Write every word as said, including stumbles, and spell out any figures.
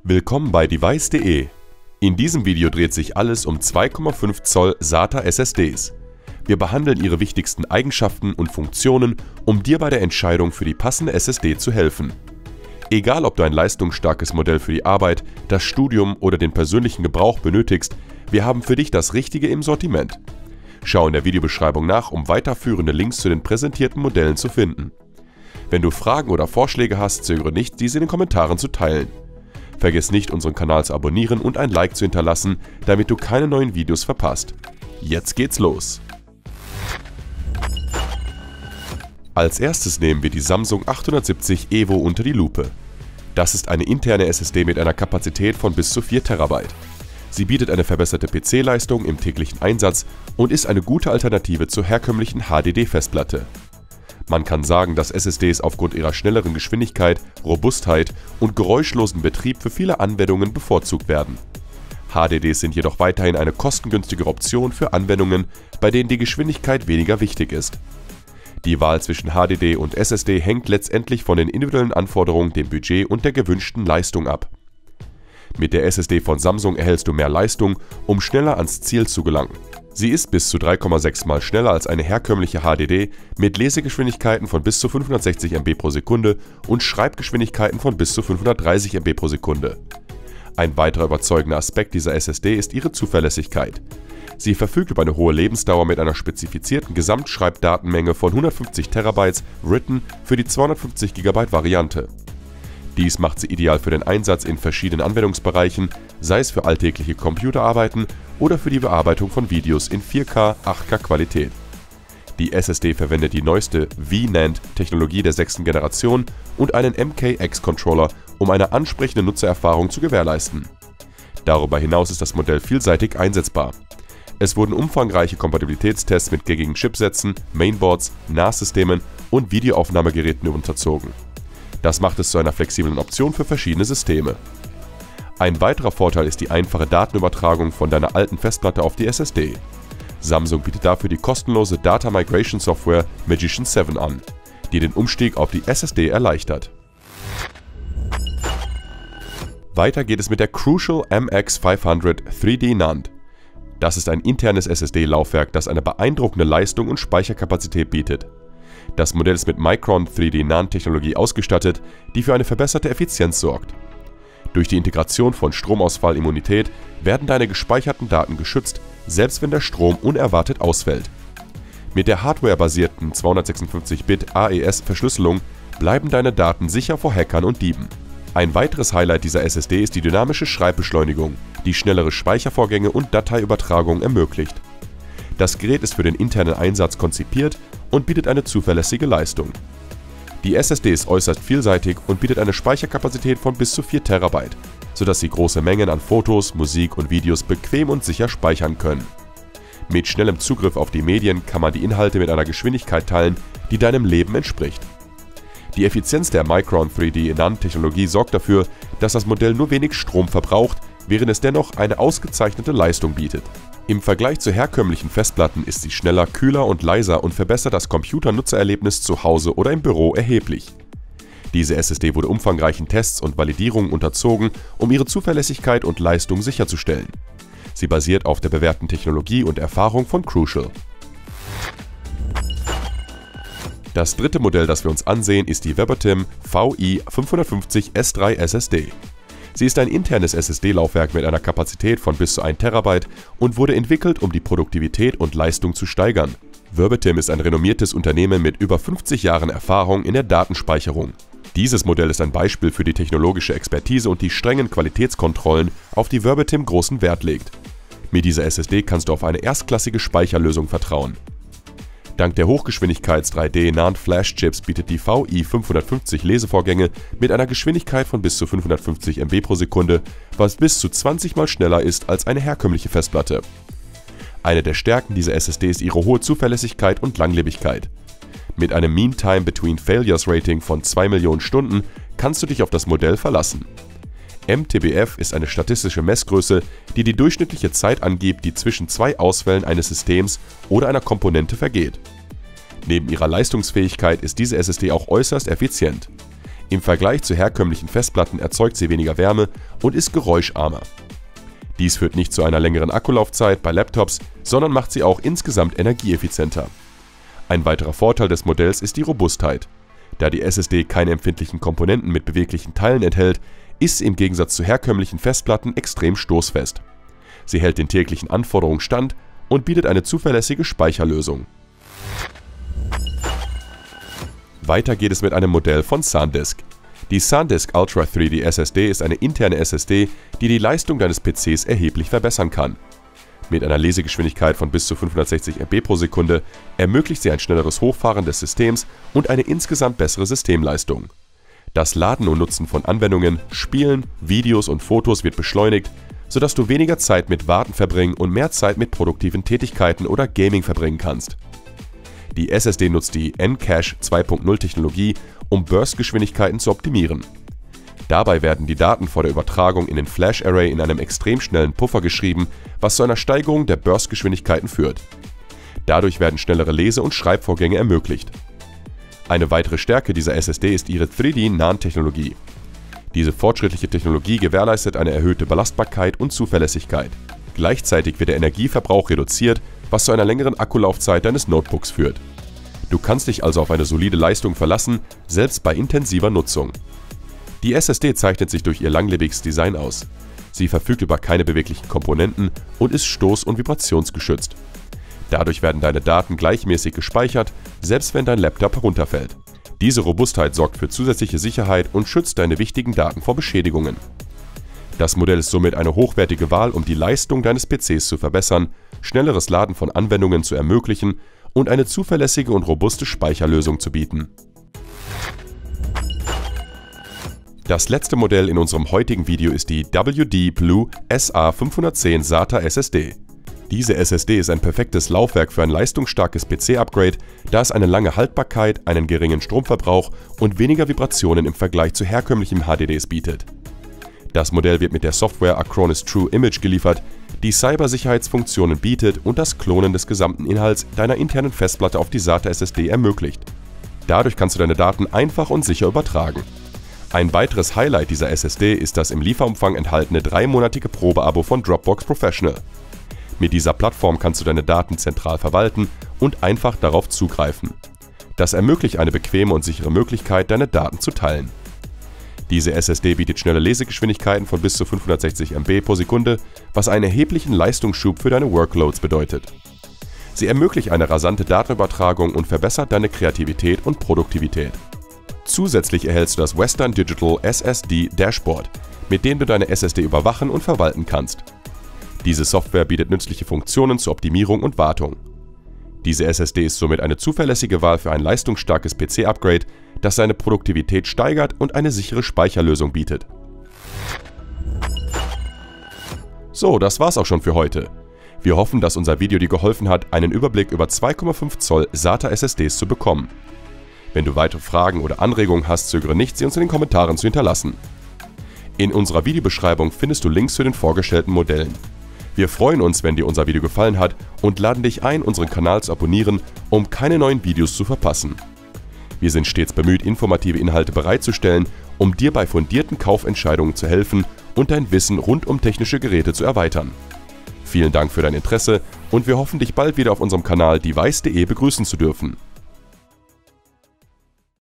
Willkommen bei Device punkt de. In diesem Video dreht sich alles um zwei Komma fünf Zoll SATA S S Ds. Wir behandeln ihre wichtigsten Eigenschaften und Funktionen, um dir bei der Entscheidung für die passende S S D zu helfen. Egal, ob du ein leistungsstarkes Modell für die Arbeit, das Studium oder den persönlichen Gebrauch benötigst, wir haben für dich das Richtige im Sortiment. Schau in der Videobeschreibung nach, um weiterführende Links zu den präsentierten Modellen zu finden. Wenn du Fragen oder Vorschläge hast, zögere nicht, diese in den Kommentaren zu teilen. Vergiss nicht, unseren Kanal zu abonnieren und ein Like zu hinterlassen, damit du keine neuen Videos verpasst. Jetzt geht's los! Als erstes nehmen wir die Samsung achthundertsiebzig Evo unter die Lupe. Das ist eine interne S S D mit einer Kapazität von bis zu vier Terabyte. Sie bietet eine verbesserte P C-Leistung im täglichen Einsatz und ist eine gute Alternative zur herkömmlichen H D D-Festplatte. Man kann sagen, dass S S Ds aufgrund ihrer schnelleren Geschwindigkeit, Robustheit und geräuschlosen Betrieb für viele Anwendungen bevorzugt werden. H D Ds sind jedoch weiterhin eine kostengünstigere Option für Anwendungen, bei denen die Geschwindigkeit weniger wichtig ist. Die Wahl zwischen H D D und S S D hängt letztendlich von den individuellen Anforderungen, dem Budget und der gewünschten Leistung ab. Mit der S S D von Samsung erhältst du mehr Leistung, um schneller ans Ziel zu gelangen. Sie ist bis zu drei Komma sechs Mal schneller als eine herkömmliche H D D mit Lesegeschwindigkeiten von bis zu fünfhundertsechzig Megabyte pro Sekunde und Schreibgeschwindigkeiten von bis zu fünfhundertdreißig Megabyte pro Sekunde. Ein weiterer überzeugender Aspekt dieser S S D ist ihre Zuverlässigkeit. Sie verfügt über eine hohe Lebensdauer mit einer spezifizierten Gesamtschreibdatenmenge von hundertfünfzig Terabyte written für die zweihundertfünfzig Gigabyte Variante. Dies macht sie ideal für den Einsatz in verschiedenen Anwendungsbereichen, sei es für alltägliche Computerarbeiten oder für die Bearbeitung von Videos in vier K, acht K Qualität. Die S S D verwendet die neueste V NAND-Technologie der sechsten Generation und einen M K X-Controller, um eine ansprechende Nutzererfahrung zu gewährleisten. Darüber hinaus ist das Modell vielseitig einsetzbar. Es wurden umfangreiche Kompatibilitätstests mit gängigen Chipsätzen, Mainboards, N A S-Systemen und Videoaufnahmegeräten unterzogen. Das macht es zu einer flexiblen Option für verschiedene Systeme. Ein weiterer Vorteil ist die einfache Datenübertragung von deiner alten Festplatte auf die S S D. Samsung bietet dafür die kostenlose Data Migration Software Magician sieben an, die den Umstieg auf die S S D erleichtert. Weiter geht es mit der Crucial M X fünfhundert drei D NAND. Das ist ein internes S S D-Laufwerk, das eine beeindruckende Leistung und Speicherkapazität bietet. Das Modell ist mit Micron drei D NAND-Technologie ausgestattet, die für eine verbesserte Effizienz sorgt. Durch die Integration von Stromausfallimmunität werden deine gespeicherten Daten geschützt, selbst wenn der Strom unerwartet ausfällt. Mit der hardwarebasierten zweihundertsechsundfünfzig Bit A E S-Verschlüsselung bleiben deine Daten sicher vor Hackern und Dieben. Ein weiteres Highlight dieser S S D ist die dynamische Schreibbeschleunigung, die schnellere Speichervorgänge und Dateiübertragung ermöglicht. Das Gerät ist für den internen Einsatz konzipiert und bietet eine zuverlässige Leistung. Die S S D ist äußerst vielseitig und bietet eine Speicherkapazität von bis zu vier Terabyte, sodass sie große Mengen an Fotos, Musik und Videos bequem und sicher speichern können. Mit schnellem Zugriff auf die Medien kann man die Inhalte mit einer Geschwindigkeit teilen, die deinem Leben entspricht. Die Effizienz der Micron drei D NAND-Technologie sorgt dafür, dass das Modell nur wenig Strom verbraucht, während es dennoch eine ausgezeichnete Leistung bietet. Im Vergleich zu herkömmlichen Festplatten ist sie schneller, kühler und leiser und verbessert das Computernutzererlebnis zu Hause oder im Büro erheblich. Diese S S D wurde umfangreichen Tests und Validierungen unterzogen, um ihre Zuverlässigkeit und Leistung sicherzustellen. Sie basiert auf der bewährten Technologie und Erfahrung von Crucial. Das dritte Modell, das wir uns ansehen, ist die Verbatim V I fünfhundertfünfzig S drei S S D. Sie ist ein internes S S D-Laufwerk mit einer Kapazität von bis zu ein Terabyte und wurde entwickelt, um die Produktivität und Leistung zu steigern. Verbatim ist ein renommiertes Unternehmen mit über fünfzig Jahren Erfahrung in der Datenspeicherung. Dieses Modell ist ein Beispiel für die technologische Expertise und die strengen Qualitätskontrollen, auf die Verbatim großen Wert legt. Mit dieser S S D kannst du auf eine erstklassige Speicherlösung vertrauen. Dank der Hochgeschwindigkeits drei D NAND Flash Chips bietet die V I fünfhundertfünfzig Lesevorgänge mit einer Geschwindigkeit von bis zu fünfhundertfünfzig Megabyte pro Sekunde, was bis zu zwanzig Mal schneller ist als eine herkömmliche Festplatte. Eine der Stärken dieser S S D ist ihre hohe Zuverlässigkeit und Langlebigkeit. Mit einem Mean Time Between Failures Rating von zwei Millionen Stunden kannst du dich auf das Modell verlassen. M T B F ist eine statistische Messgröße, die die durchschnittliche Zeit angibt, die zwischen zwei Ausfällen eines Systems oder einer Komponente vergeht. Neben ihrer Leistungsfähigkeit ist diese S S D auch äußerst effizient. Im Vergleich zu herkömmlichen Festplatten erzeugt sie weniger Wärme und ist geräuscharmer. Dies führt nicht zu einer längeren Akkulaufzeit bei Laptops, sondern macht sie auch insgesamt energieeffizienter. Ein weiterer Vorteil des Modells ist die Robustheit. Da die S S D keine empfindlichen Komponenten mit beweglichen Teilen enthält, ist sie im Gegensatz zu herkömmlichen Festplatten extrem stoßfest. Sie hält den täglichen Anforderungen stand und bietet eine zuverlässige Speicherlösung. Weiter geht es mit einem Modell von SanDisk. Die SanDisk Ultra drei D S S D ist eine interne S S D, die die Leistung deines P Cs erheblich verbessern kann. Mit einer Lesegeschwindigkeit von bis zu fünfhundertsechzig Megabyte pro Sekunde ermöglicht sie ein schnelleres Hochfahren des Systems und eine insgesamt bessere Systemleistung. Das Laden und Nutzen von Anwendungen, Spielen, Videos und Fotos wird beschleunigt, sodass du weniger Zeit mit Warten verbringen und mehr Zeit mit produktiven Tätigkeiten oder Gaming verbringen kannst. Die S S D nutzt die N-Cache zwei Punkt null Technologie, um Burstgeschwindigkeiten zu optimieren. Dabei werden die Daten vor der Übertragung in den Flash-Array in einem extrem schnellen Puffer geschrieben, was zu einer Steigerung der Burstgeschwindigkeiten führt. Dadurch werden schnellere Lese- und Schreibvorgänge ermöglicht. Eine weitere Stärke dieser S S D ist ihre drei D NAND-Technologie. Diese fortschrittliche Technologie gewährleistet eine erhöhte Belastbarkeit und Zuverlässigkeit. Gleichzeitig wird der Energieverbrauch reduziert, was zu einer längeren Akkulaufzeit deines Notebooks führt. Du kannst dich also auf eine solide Leistung verlassen, selbst bei intensiver Nutzung. Die S S D zeichnet sich durch ihr langlebiges Design aus. Sie verfügt über keine beweglichen Komponenten und ist stoß- und vibrationsgeschützt. Dadurch werden deine Daten gleichmäßig gespeichert, selbst wenn dein Laptop herunterfällt. Diese Robustheit sorgt für zusätzliche Sicherheit und schützt deine wichtigen Daten vor Beschädigungen. Das Modell ist somit eine hochwertige Wahl, um die Leistung deines P Cs zu verbessern, schnelleres Laden von Anwendungen zu ermöglichen und eine zuverlässige und robuste Speicherlösung zu bieten. Das letzte Modell in unserem heutigen Video ist die W D Blue S A fünfhundertzehn SATA S S D. Diese S S D ist ein perfektes Laufwerk für ein leistungsstarkes P C-Upgrade, da es eine lange Haltbarkeit, einen geringen Stromverbrauch und weniger Vibrationen im Vergleich zu herkömmlichen H D Ds bietet. Das Modell wird mit der Software Acronis True Image geliefert, die Cybersicherheitsfunktionen bietet und das Klonen des gesamten Inhalts deiner internen Festplatte auf die SATA S S D ermöglicht. Dadurch kannst du deine Daten einfach und sicher übertragen. Ein weiteres Highlight dieser S S D ist das im Lieferumfang enthaltene dreimonatige Probeabo von Dropbox Professional. Mit dieser Plattform kannst du deine Daten zentral verwalten und einfach darauf zugreifen. Das ermöglicht eine bequeme und sichere Möglichkeit, deine Daten zu teilen. Diese S S D bietet schnelle Lesegeschwindigkeiten von bis zu fünfhundertsechzig Megabyte pro Sekunde, was einen erheblichen Leistungsschub für deine Workloads bedeutet. Sie ermöglicht eine rasante Datenübertragung und verbessert deine Kreativität und Produktivität. Zusätzlich erhältst du das Western Digital S S D Dashboard, mit dem du deine S S D überwachen und verwalten kannst. Diese Software bietet nützliche Funktionen zur Optimierung und Wartung. Diese S S D ist somit eine zuverlässige Wahl für ein leistungsstarkes P C-Upgrade, das seine Produktivität steigert und eine sichere Speicherlösung bietet. So, das war's auch schon für heute. Wir hoffen, dass unser Video dir geholfen hat, einen Überblick über zwei Komma fünf Zoll SATA S S Ds zu bekommen. Wenn du weitere Fragen oder Anregungen hast, zögere nicht, sie uns in den Kommentaren zu hinterlassen. In unserer Videobeschreibung findest du Links zu den vorgestellten Modellen. Wir freuen uns, wenn dir unser Video gefallen hat und laden dich ein, unseren Kanal zu abonnieren, um keine neuen Videos zu verpassen. Wir sind stets bemüht, informative Inhalte bereitzustellen, um dir bei fundierten Kaufentscheidungen zu helfen und dein Wissen rund um technische Geräte zu erweitern. Vielen Dank für dein Interesse und wir hoffen, dich bald wieder auf unserem Kanal device punkt de begrüßen zu dürfen.